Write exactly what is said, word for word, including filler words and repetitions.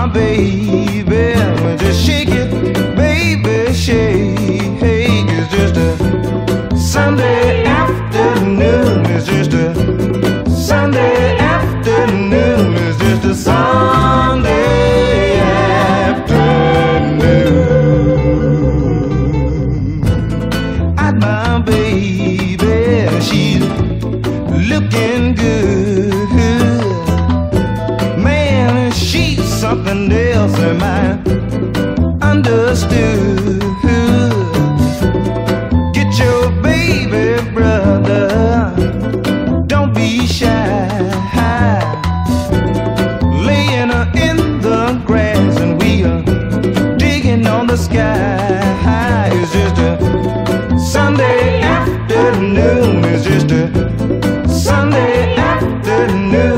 baby. Well, just shake it, baby, shake. It's just a Sunday afternoon. It's just a Sunday afternoon. It's just a Sunday afternoon. At my baby, she's looking good. Man, she's something else, am I understood? Get your baby, brother, don't be shy. Laying her in the grass and we are digging on the sky. It's just a Sunday afternoon. It's just a Sunday afternoon.